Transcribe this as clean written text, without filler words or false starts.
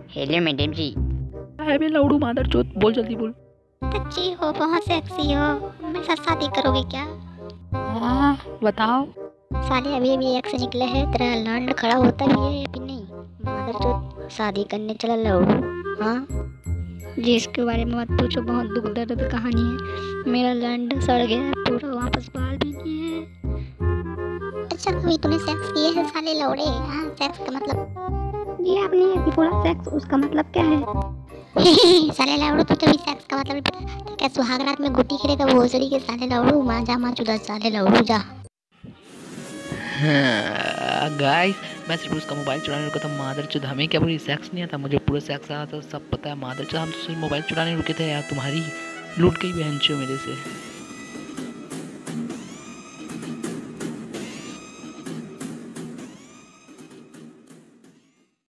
Hello madam जी। है बे लौड़ू मादर चोत, बोल जल्दी बोल। अच्छी हो, बहुत सेक्सी हो, मेरे साथ शादी करोगे क्या? हाँ बताओ। साले अभी अभी एक से निकले हैं, तेरा लौंड खड़ा होता भी है या फिर नहीं? मादर चोत शादी करने चला लौड़ू। हाँ जी, इसके बारे में मत पूछो, बहुत दुख दर्द कहानी है। मेरा लौंड सड़ गया है पूरा, वापस बाल भी नहीं है। अच्छा कभी तूने सेक्स किए हैं साले लौड़े? हाँ, सेक्स का मतलब जी आपने अभी बोला सेक्स, उसका मतलब क्या है? साले लौड़ू तुझे भी सेक्स का मतलब नहीं पता? तो क्या सुहाग रात में गुटी खेलेगा भोसड़ी के साले लौड़ू? माँ जा माँ चुदा साले लौड़ू जा। गाइस मैं सिर्फ उसका मोबाइल चुराने रुका था, मादर चोद। हमें क्या पूरी सेक्स नहीं आता, मुझे पूरा सेक्स आता था, सब पता है। मादर चोद हम तो सिर्फ मोबाइल चुराने रुके थे यार, तुम्हारी लूट गई बहन चो मेरे से।